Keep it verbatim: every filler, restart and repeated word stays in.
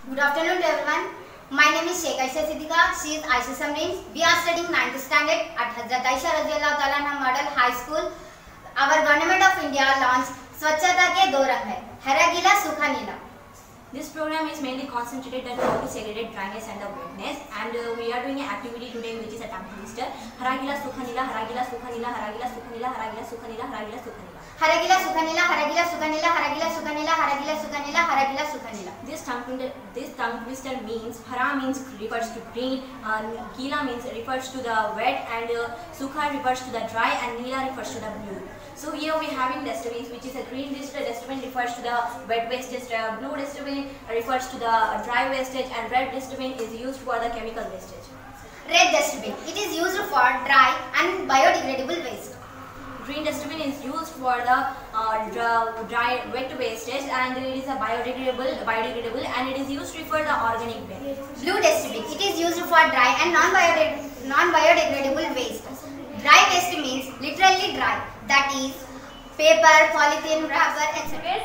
Good afternoon to everyone. My name is Sheikh Ayesha-E-Learning. She is Ayesha-E-Learning. We are studying ninth standard at Hazrath Ayesha-E-Learning Model High School. Our Government of India launched Swachhata ke do rang hai, Hara Geela Sukha Neela. This program is mainly concentrated on how to segregate dryness and the wetness, and uh, we are doing an activity today which is a tongue twister. Hara Geela Sukha Neela, Hara Geela Sukha Neela, Hara Geela Sukha Neela, Hara Geela Sukha Neela, Hara Geela Sukha Neela. Hara Geela Sukha Neela, Hara Geela Sukha Neela, Hara Geela Sukha Neela, Hara Geela Sukha Neela, Hara Geela Sukha Neela. This tongue twister, this tongue twister means Hara means refers to green, uh, Geela means refers to the wet, and uh, Sukha refers to the dry, and Neela refers to the blue. So here we are having dustbins, which is a green dustbin refers to the wet wastage, uh, blue dustbin refers to the dry wastage, and red dustbin is used for the chemical wastage. Red dustbin, it is used for dry and biodegradable waste. Green dustbin is used for the uh, dry wet wastage, and it is a biodegradable, biodegradable, and it is used for the organic waste. Blue dustbin, it is used for dry and non-biodegradable non-biodegradable waste. Dry waste means literally dry, that is paper, polythene, rubber, et cetera.